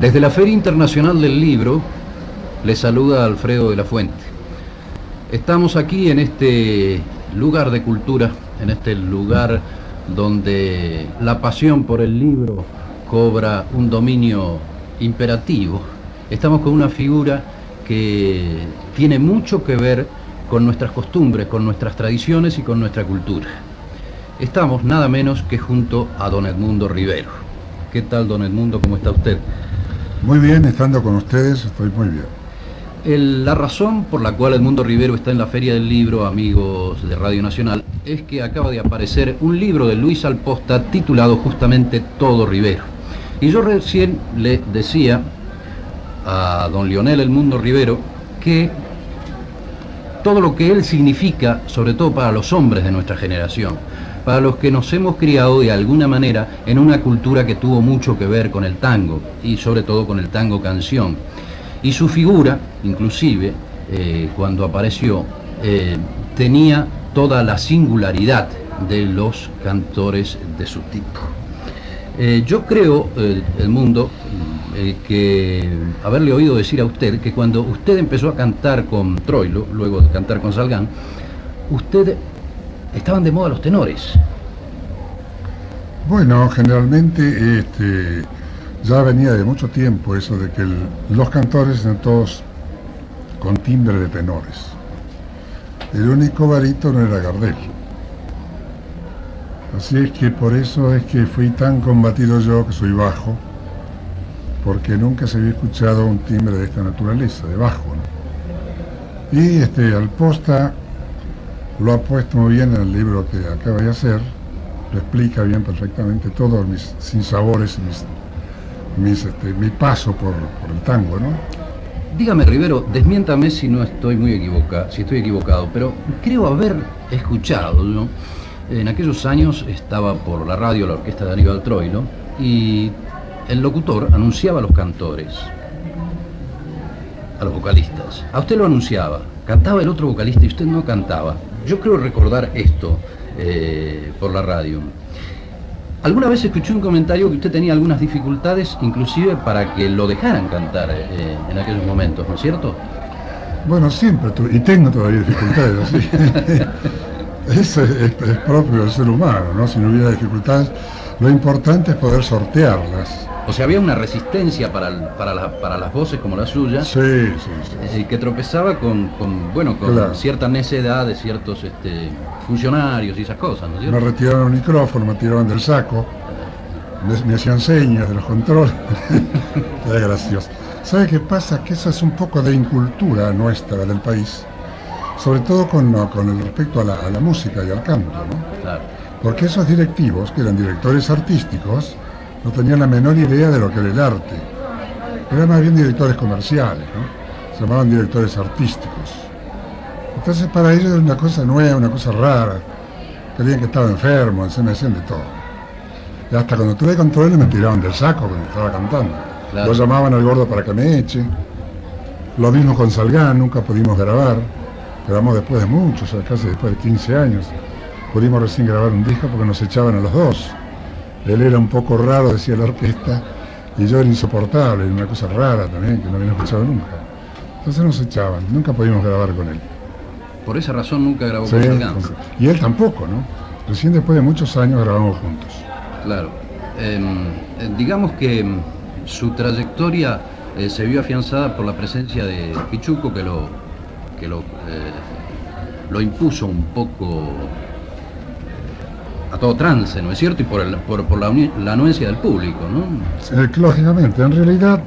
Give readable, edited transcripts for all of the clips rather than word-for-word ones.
Desde la Feria Internacional del Libro, les saluda Alfredo de la Fuente. Estamos aquí en este lugar de cultura, en este lugar donde la pasión por el libro cobra un dominio imperativo. Estamos con una figura que tiene mucho que ver con nuestras costumbres, con nuestras tradiciones y con nuestra cultura. Estamos nada menos que junto a don Edmundo Rivero. ¿Qué tal, don Edmundo? ¿Cómo está usted? Muy bien, estando con ustedes, estoy muy bien. La razón por la cual Edmundo Rivero está en la Feria del Libro, amigos de Radio Nacional, es que acaba de aparecer un libro de Luis Alposta titulado justamente Todo Rivero. Y yo recién le decía a don Leonel Edmundo Rivero que todo lo que él significa, sobre todo para los hombres de nuestra generación, para los que nos hemos criado de alguna manera en una cultura que tuvo mucho que ver con el tango, y sobre todo con el tango canción. Y su figura, inclusive, cuando apareció, tenía toda la singularidad de los cantores de su tipo. Yo creo, Edmundo, que haberle oído decir a usted que cuando usted empezó a cantar con Troilo, luego de cantar con Salgán, estaban de moda los tenores. Bueno, generalmente ya venía de mucho tiempo eso de que los cantores eran todos con timbre de tenores. El único barítono era Gardel. Así es que por eso es que fui tan combatido yo, que soy bajo, porque nunca se había escuchado un timbre de esta naturaleza, de bajo, ¿no? Y Alposta lo ha puesto muy bien en el libro que acaba de hacer, lo explica bien perfectamente todos mis sinsabores, mi paso por el tango, ¿no? Dígame, Rivero, desmiéntame si no estoy muy equivocado, si estoy equivocado, pero creo haber escuchado, ¿no? En aquellos años estaba por la radio la orquesta de Aníbal Troilo y el locutor anunciaba a los cantores, a los vocalistas. A usted lo anunciaba, cantaba el otro vocalista y usted no cantaba. Yo creo recordar esto por la radio. Alguna vez escuché un comentario que usted tenía algunas dificultades, inclusive para que lo dejaran cantar en aquellos momentos, ¿no es cierto? Bueno, siempre y tengo todavía dificultades, así. Eso es propio del ser humano, ¿no? Si no hubiera dificultades, lo importante es poder sortearlas. O sea, había una resistencia para las voces como la suya, sí. Que tropezaba con claro, cierta necedad de ciertos funcionarios y esas cosas, ¿no es cierto? Me retiraron el micrófono, me tiraban del saco, me hacían señas de los controles. Era gracioso. ¿Sabe qué pasa? Que eso es un poco de incultura nuestra del país, sobre todo con el respecto a la música y al canto, ¿no? Claro. Porque esos directivos, que eran directores artísticos, no tenían la menor idea de lo que era el arte. Eran más bien directores comerciales, ¿no? Se llamaban directores artísticos. Entonces para ellos era una cosa nueva, una cosa rara. Creían que estaba enfermo, se me hacían de todo. Y hasta cuando tuve control me tiraban del saco cuando estaba cantando. Claro. Lo llamaban al gordo para que me eche. Lo mismo con Salgán, nunca pudimos grabar. Grabamos después de muchos, casi después de 15 años. Pudimos recién grabar un disco porque nos echaban a los dos. Él era un poco raro, decía la orquesta, y yo era insoportable, era una cosa rara también, que no había escuchado nunca. Entonces nos echaban, nunca pudimos grabar con él. Por esa razón nunca grabó con Salgán. Y él tampoco, ¿no? Recién después de muchos años grabamos juntos. Claro. Digamos que su trayectoria se vio afianzada por la presencia de Pichuco, que lo impuso un poco a todo trance, ¿no es cierto? Y por la anuencia del público, ¿no? Lógicamente, en realidad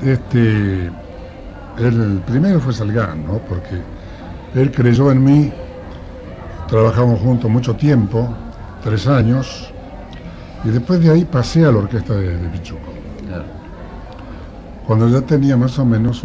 el primero fue Salgán, ¿no? Porque él creyó en mí, trabajamos juntos mucho tiempo, 3 años, y después de ahí pasé a la orquesta de Pichuco. Claro. Cuando ya tenía más o menos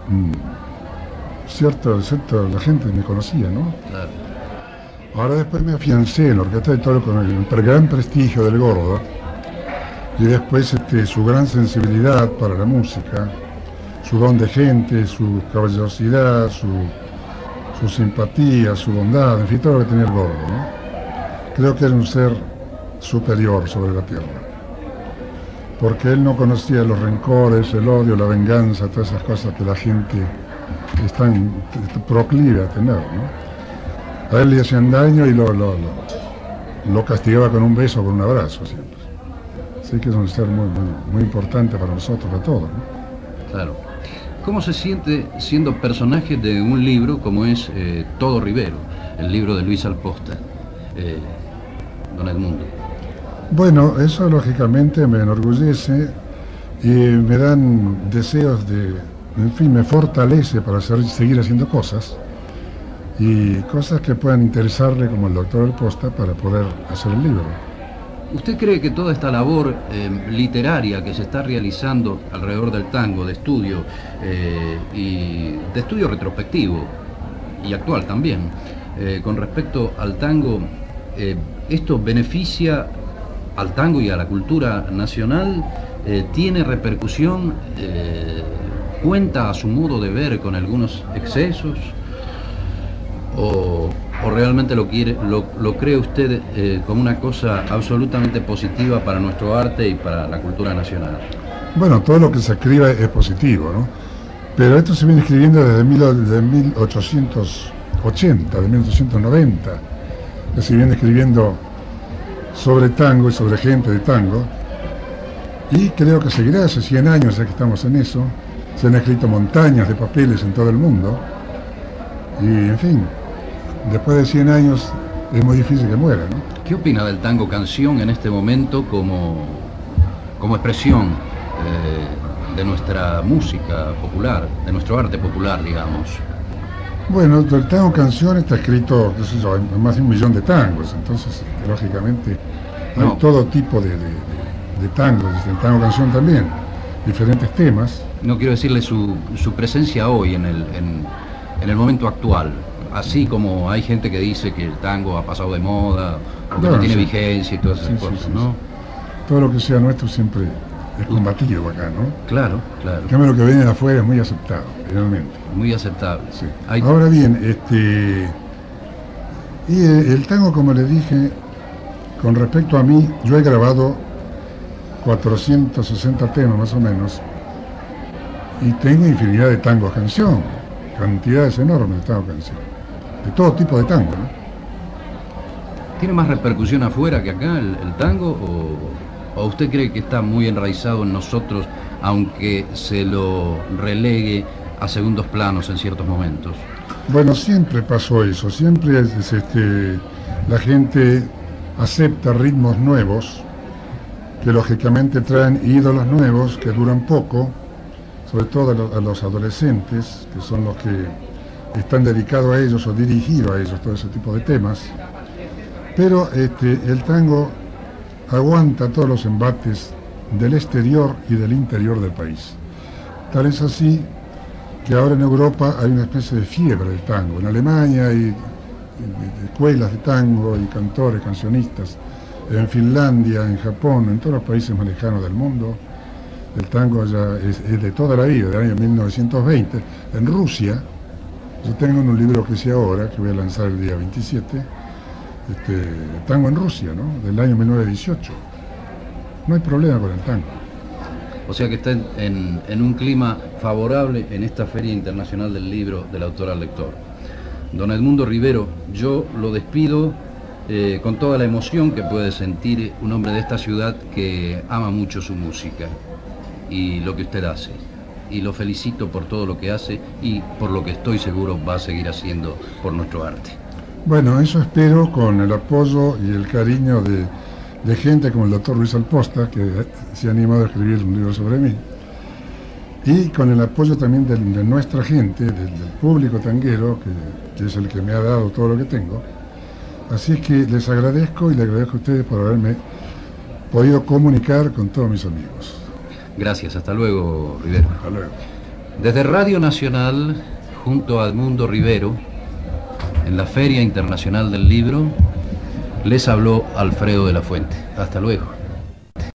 la gente me conocía, ¿no? Claro. Ahora después me afiancé en la orquesta de Troilo con el gran prestigio del gordo, y después su gran sensibilidad para la música, su don de gente, su caballerosidad, su simpatía, su bondad, en fin, todo lo que tenía el gordo, ¿no? Creo que era un ser superior sobre la tierra. porque él no conocía los rencores, el odio, la venganza, todas esas cosas que la gente es tan proclive a tener, ¿no? A él le hacían daño y lo castigaba con un beso o con un abrazo siempre. Así que es un ser muy importante para nosotros, para todos, ¿no? Claro. ¿Cómo se siente siendo personaje de un libro como es Todo Rivero, el libro de Luis Alposta, don Edmundo? Bueno, eso lógicamente me enorgullece y me dan deseos en fin, me fortalece para seguir haciendo cosas y cosas que puedan interesarle como el doctor Alposta para poder hacer el libro. ¿Usted cree que toda esta labor literaria que se está realizando alrededor del tango, de estudio y de estudio retrospectivo y actual también, con respecto al tango, esto beneficia al tango y a la cultura nacional, tiene repercusión, cuenta a su modo de ver con algunos excesos, o realmente lo cree usted como una cosa absolutamente positiva para nuestro arte y para la cultura nacional? Bueno, todo lo que se escribe es positivo, ¿no? Pero esto se viene escribiendo desde 1880, de 1890, que se viene escribiendo sobre tango y sobre gente de tango, y creo que seguirá hace 100 años ya que estamos en eso. Se han escrito montañas de papeles en todo el mundo y, en fin, después de 100 años es muy difícil que muera, ¿no? ¿Qué opina del tango canción en este momento como expresión de nuestra música popular, de nuestro arte popular, digamos? Bueno, el tango canción está escrito, qué sé yo, en más de 1 millón de tangos, entonces lógicamente hay todo tipo de tangos, el tango canción también, diferentes temas. No quiero decirle su presencia hoy en el momento actual, así como hay gente que dice que el tango ha pasado de moda, o que no tiene vigencia y todas esas cosas, ¿no? Sí. Todo lo que sea nuestro siempre es combatido acá, ¿no? Claro, claro. En cambio, lo que viene de afuera es muy aceptado, realmente. Muy aceptable. Sí. Ahora bien, y el tango, como le dije, con respecto a mí, yo he grabado 460 temas más o menos, y tengo infinidad de tangos canción, cantidades enormes de tango canción, de todo tipo de tango, ¿no? ¿Tiene más repercusión afuera que acá el tango, o usted cree que está muy enraizado en nosotros, aunque se lo relegue a segundos planos en ciertos momentos? Bueno, siempre pasó eso, siempre la gente acepta ritmos nuevos, que lógicamente traen ídolos nuevos, que duran poco, sobre todo a los adolescentes, que son los que están dedicados a ellos o dirigidos a ellos, todo ese tipo de temas. Pero el tango aguanta todos los embates del exterior y del interior del país. Tal es así que ahora en Europa hay una especie de fiebre del tango. En Alemania hay escuelas de tango y cantores, cancionistas. En Finlandia, en Japón, en todos los países más lejanos del mundo, el tango ya es de toda la vida, del año 1920. En Rusia, yo tengo en un libro que hice ahora, que voy a lanzar el día 27, tango en Rusia, ¿no? Del año 1918. No hay problema con el tango. O sea que está en un clima favorable en esta Feria Internacional del Libro del Autor al Lector. Don Edmundo Rivero, yo lo despido con toda la emoción que puede sentir un hombre de esta ciudad que ama mucho su música y lo que usted hace. Y lo felicito por todo lo que hace y por lo que estoy seguro va a seguir haciendo por nuestro arte. Bueno, eso espero, con el apoyo y el cariño de gente como el doctor Luis Alposta, que se ha animado a escribir un libro sobre mí, y con el apoyo también de nuestra gente, del público tanguero, que es el que me ha dado todo lo que tengo. Así es que les agradezco y les agradezco a ustedes por haberme podido comunicar con todos mis amigos. Gracias, hasta luego, Rivero. Hasta luego. Desde Radio Nacional, junto a Edmundo Rivero, en la Feria Internacional del Libro, les habló Alfredo de la Fuente. Hasta luego.